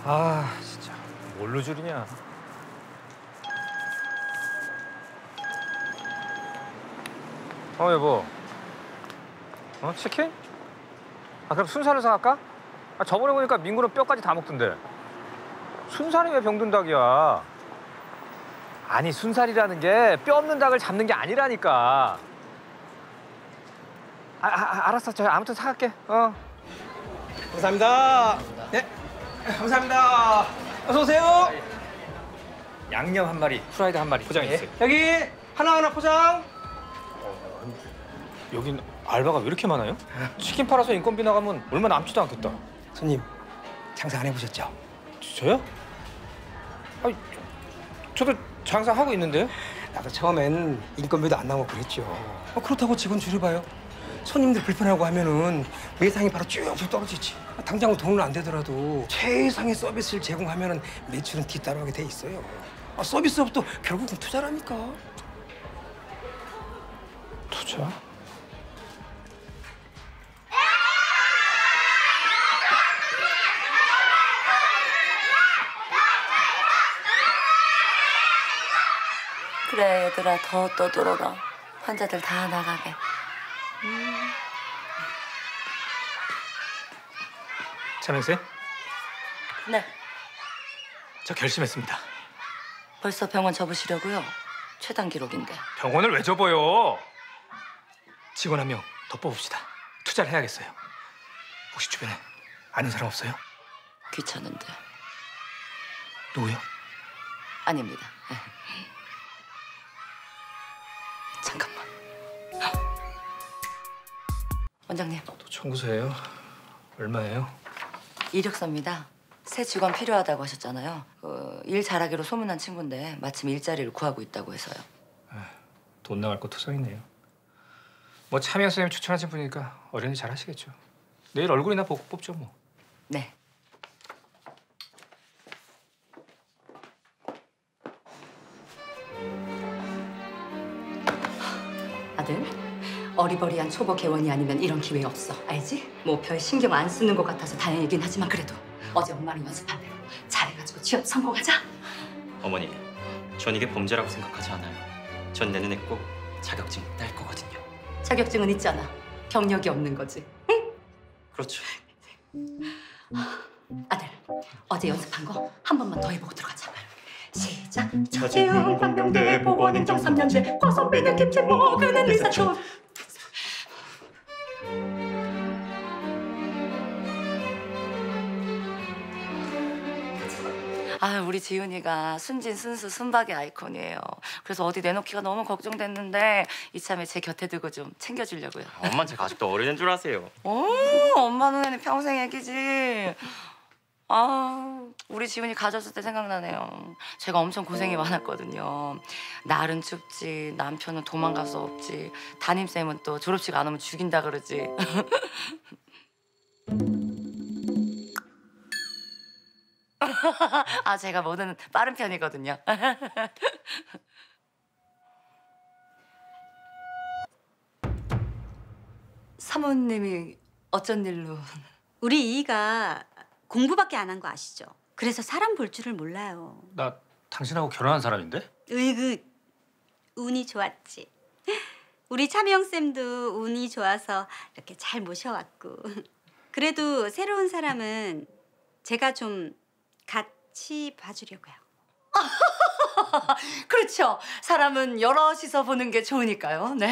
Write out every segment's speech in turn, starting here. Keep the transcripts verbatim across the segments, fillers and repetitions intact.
아 진짜 뭘로 줄이냐. 어 여보. 어 치킨? 아 그럼 순살을 사갈까? 아 저번에 보니까 민구는 뼈까지 다 먹던데. 순살이 왜 병든 닭이야? 아니 순살이라는 게 뼈 없는 닭을 잡는 게 아니라니까. 아, 아 알았어 저 아무튼 사갈게. 어. 감사합니다. 네, 감사합니다. 어서 오세요. 양념 한 마리, 프라이드 한 마리 포장해 주세요. 네. 여기 하나하나 포장. 여긴 알바가 왜 이렇게 많아요? 치킨 팔아서 인건비 나가면 얼마 남지도 않겠다. 손님, 장사 안 해보셨죠? 저요? 아니, 저, 저도 장사하고 있는데요? 나도 처음엔 인건비도 안 나오고 그랬죠. 어, 그렇다고 직원 줄여봐요. 손님들 불편하고 하면은 매상이 바로 쭉쭉 떨어지지. 당장 돈은 안 되더라도 최상의 서비스를 제공하면은 매출은 뒤따라오게 돼 있어요. 아, 서비스업도 결국은 투자라니까. 투자? 그래 얘들아 더 떠들어라. 환자들 다 나가게. 음. 차명쌤? 네. 저 결심했습니다. 벌써 병원 접으시려고요? 최단 기록인데. 병원을 왜 접어요? 직원 한 명 더 뽑읍시다. 투자를 해야겠어요. 혹시 주변에 아는 사람 없어요? 귀찮은데. 누구요? 아닙니다. 잠깐만. 원장님. 또 청구서예요? 얼마예요? 이력서입니다. 새 직원 필요하다고 하셨잖아요. 어, 일 잘하기로 소문난 친구인데 마침 일자리를 구하고 있다고 해서요. 돈 나갈 거 투성이네요. 뭐 차명 쌤이 추천하신 분이니까 어련히 잘 하시겠죠. 내일 얼굴이나 보고 뽑죠 뭐. 네. 아들, 어리버리한 초보 개원이 아니면 이런 기회 없어. 알지? 뭐 별 신경 안 쓰는 것 같아서 다행이긴 하지만 그래도 어제 엄마랑 연습한 대로 잘해가지고 취업 성공하자. 어머니, 전 이게 범죄라고 생각하지 않아요. 전 내년에 꼭 자격증 딸 거거든요. 자격증은 있잖아. 경력이 없는 거지. 응? 그렇죠. 아들, 어제 연습한 거 한 번만 더 해보고 들어가자. 시작. 차재훈 광명대 보건행정 삼 년제 과선배는 김치 먹으는 리사촌. 아, 우리 지훈이가 순진 순수 순박의 아이콘이에요. 그래서 어디 내놓기가 너무 걱정됐는데 이참에 제 곁에 두고 좀 챙겨주려고요. 엄마는 제가 아직도 어린애인 줄 아세요. 오, 엄마 눈에는 평생 애기지. 아, 우리 지훈이 가졌을 때 생각나네요. 제가 엄청 고생이 많았거든요. 날은 춥지, 남편은 도망가서 없지, 담임쌤은 또 졸업식 안 오면 죽인다 그러지. 아, 제가 뭐든 빠른 편이거든요. 사모님이 어쩐 일로? 우리 이이가 공부밖에 안 한 거 아시죠? 그래서 사람 볼 줄을 몰라요. 나 당신하고 결혼한 사람인데? 으이그 운이 좋았지. 우리 차미영 쌤도 운이 좋아서 이렇게 잘 모셔왔고. 그래도 새로운 사람은 제가 좀 같이 봐주려고요. 그렇죠. 사람은 여럿이서 보는 게 좋으니까요. 네.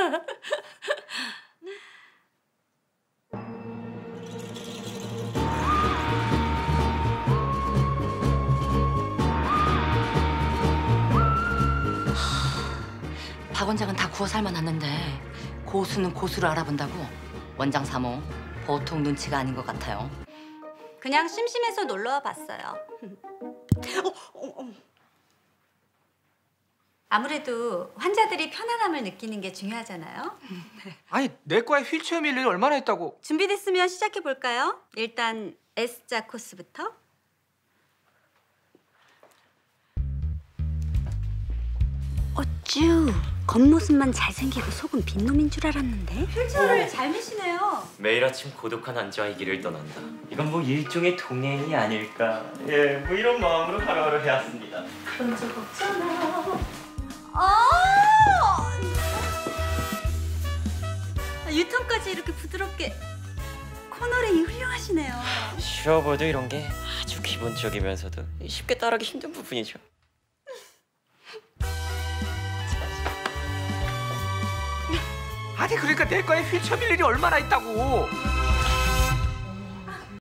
박 원장은 다 구워 삶아놨는데 고수는 고수를 알아본다고. 원장 사모 보통 눈치가 아닌 것 같아요. 그냥 심심해서 놀러와 봤어요. 어, 어, 어. 아무래도 환자들이 편안함을 느끼는 게 중요하잖아요. 아니 내과에 휠체어 밀 일이 얼마나 있다고. 준비됐으면 시작해 볼까요? 일단 S자 코스부터. 어쭈, 겉모습만 잘생기고 속은 빈놈인 줄 알았는데. 필처를 잘 미시네요. 매일 아침 고독한 안주와의 길을 떠난다. 이건 뭐 일종의 동행이 아닐까. 예, 뭐 이런 마음으로 하루하루 해왔습니다. 그런 적 없잖아. 아! 유턴까지 이렇게 부드럽게. 코너링이 훌륭하시네요. 쉬어봐도 이런 게 아주 기본적이면서도 쉽게 따라하기 힘든 부분이죠. 아니 그러니까 내 거에 휠체어 밀 일이 얼마나 있다고.